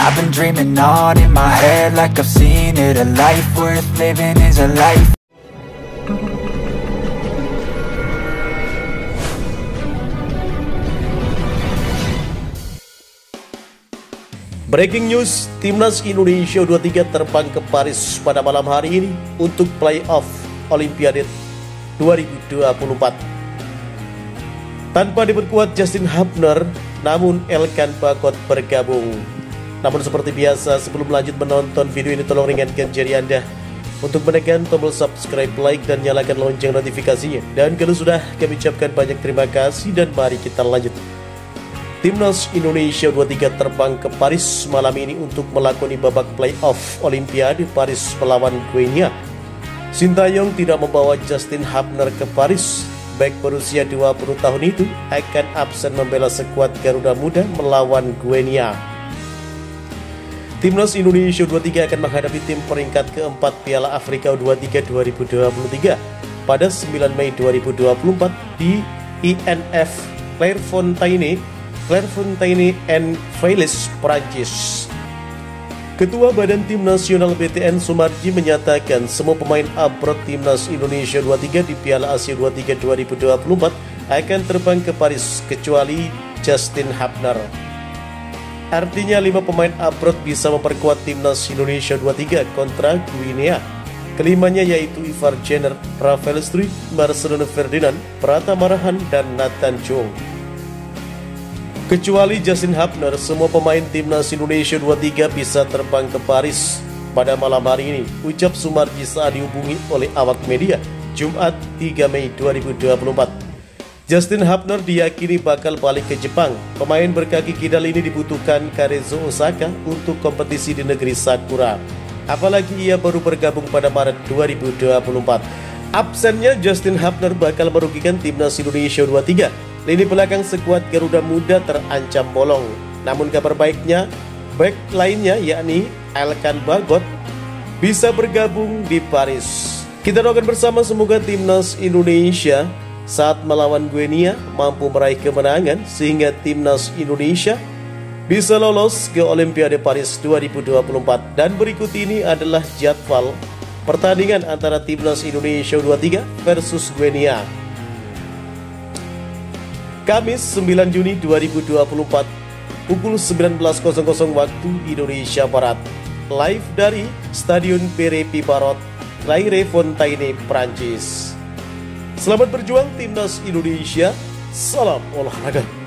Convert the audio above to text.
I've been dreaming on in my head like I've seen it. A life worth living is a life. Breaking news, Timnas Indonesia U23 terbang ke Paris pada malam hari ini untuk playoff Olimpiade 2024. Tanpa diperkuat Justin Hubner, namun Elkan Bagot bergabung. Namun seperti biasa, sebelum lanjut menonton video ini, tolong ringankan jari Anda untuk menekan tombol subscribe, like, dan nyalakan lonceng notifikasinya. Dan kalau sudah, kami ucapkan banyak terima kasih dan mari kita lanjut. Timnas Indonesia U23 terbang ke Paris malam ini untuk melakoni babak playoff Olimpiade Paris melawan Guinea. Sintayong tidak membawa Justin Hubner ke Paris. Bek berusia 20 tahun itu akan absen membela skuad Garuda Muda melawan Guinea. Timnas Indonesia U23 akan menghadapi tim peringkat keempat Piala Afrika U23 2023 pada 9 Mei 2024 di INF Clairefontaine-en-Vallée, Prancis. Ketua Badan Tim Nasional BTN Sumarji menyatakan semua pemain abroad Timnas Indonesia U23 di Piala Asia U23 2024 akan terbang ke Paris kecuali Justin Hubner. Artinya 5 pemain abroad bisa memperkuat Timnas Indonesia U23 kontra Guinea. Kelimanya yaitu Ivar Jenner, Rafael Struijk, Marcelino Ferdinand, Pratama Marahan, dan Nathan Jong. Kecuali Justin Hubner, semua pemain Timnas Indonesia U23 bisa terbang ke Paris pada malam hari ini, ucap Sumarji saat dihubungi oleh awak media Jumat 3 Mei 2024. Justin Hubner diyakini bakal balik ke Jepang. Pemain berkaki kidal ini dibutuhkan Karezo Osaka untuk kompetisi di negeri Sakura. Apalagi ia baru bergabung pada Maret 2024. Absennya Justin Hubner bakal merugikan Timnas Indonesia U23. Lini belakang skuad Garuda Muda terancam bolong. Namun kabar baiknya, bek lainnya yakni Elkan Bagot bisa bergabung di Paris. Kita doakan bersama semoga Timnas Indonesia saat melawan Guinea mampu meraih kemenangan sehingga Timnas Indonesia bisa lolos ke Olimpiade Paris 2024. Dan berikut ini adalah jadwal pertandingan antara Timnas Indonesia U23 versus Guinea. Kamis 9 Juni 2024 pukul 19.00 waktu Indonesia Barat, live dari Stadion Pierre Pibarot, Clairefontaine, Prancis. Selamat berjuang Timnas Indonesia, salam olahraga.